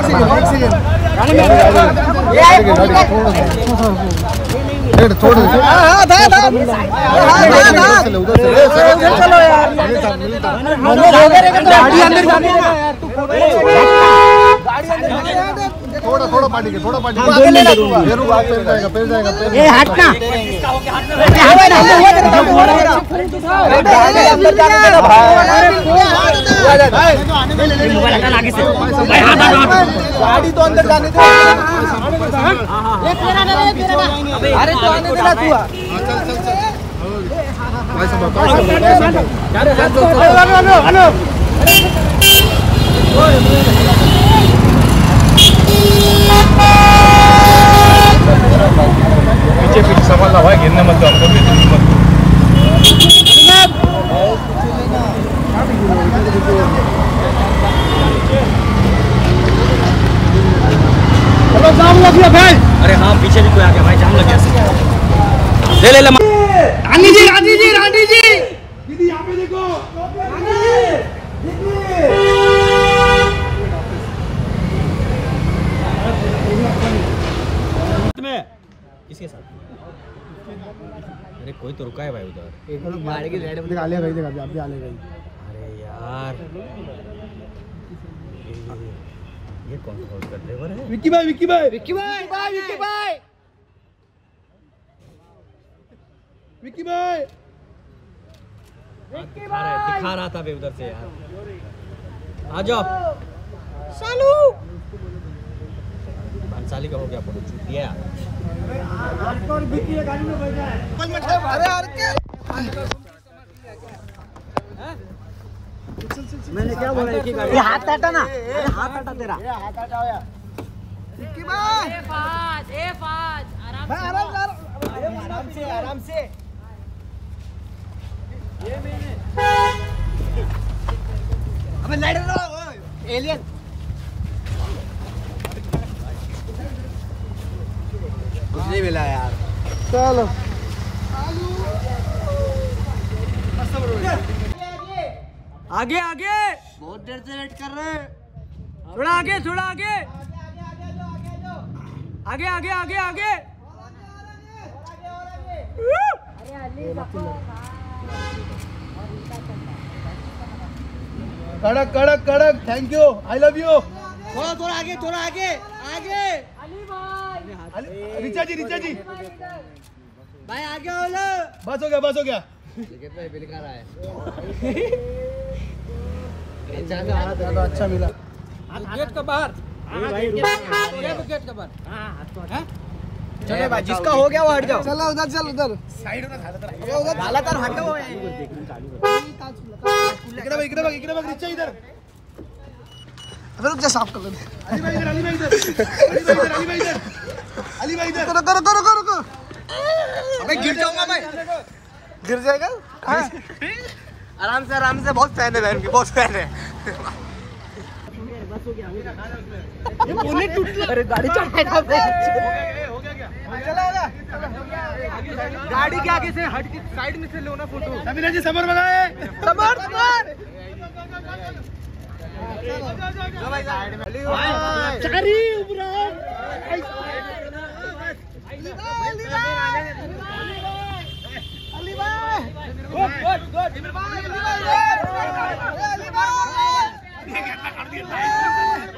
थोड़ा थोड़ा पार्टी के थोड़ा पार्टी ये हटना गाड़ी तो अंदर जाने दे। अरे तो आने देना तू। पीछे पीछे संभालना भाई, गिरने मत दो हमको भी, मत हेलो जाम लग गया भाई। अरे हाँ पीछे भी कोई आ गया भाई, जाम लग गया। ले ले ले रानी जी रानी जी रानी जी दीदी यहाँ पे देखो। किसके साथ? अरे कोई तो रुका है भाई उधर। गाड़ी की लाइट दिखा ले गई, दिखा अभी आ ले गई। अरे यार ये कौन सा कर ड्राइवर है? विक्की भाई विक्की भाई विक्की भाई भाई विक्की भाई विक्की भाई दिखा रहा था भाई उधर से यार। आ जाओ सालू। भंसाली का हो गया फोटो छूट गया। अरे मैंने क्या बोला एक ही गाड़ी। हाथ हटा ना, हाथ हटा तेरा। हाथ हटाओ यार विक्की भाई। ए फाज आराम से आराम से। ये मैंने अबे लाइट लगाओ एलियन। कुछ नहीं मिला यार। चलो आगे आगे, बहुत देर से लेट कर रहे हैं। थोड़ा आगे थोड़ा आगे आगे आगे आगे आगे। कड़क कड़क कड़क, thank you, I love you. थोड़ा थोड़ा आगे थोड़ा आगे आगे। रिचा जी भाई आगे हो लो। बस हो गया। बिल का रहा है। अच्छा मिला। गेट का बाहर गेट का बाहर। चलो भाई, जिसका हो गया वो हट जाओ। चलो उधर साइड में डाला तर हटो। इकडे बघ रिचा इधर। अबे रुक जा, साफ कर दे। अली भाई इधर। करो। अबे गिर जाऊंगा मैं। गिर जाएगा? आराम से बहुत फैन है बहन की, बहुत फैन है। ये बोले टूटला। अरे गाड़ी चढ़ा हो गया क्या? चला गाड़ी के आगे से हट के साइड में से लो ना फोटो। समीरा जी सबर बनाए। सबर चारी उबरान अली भाई गुड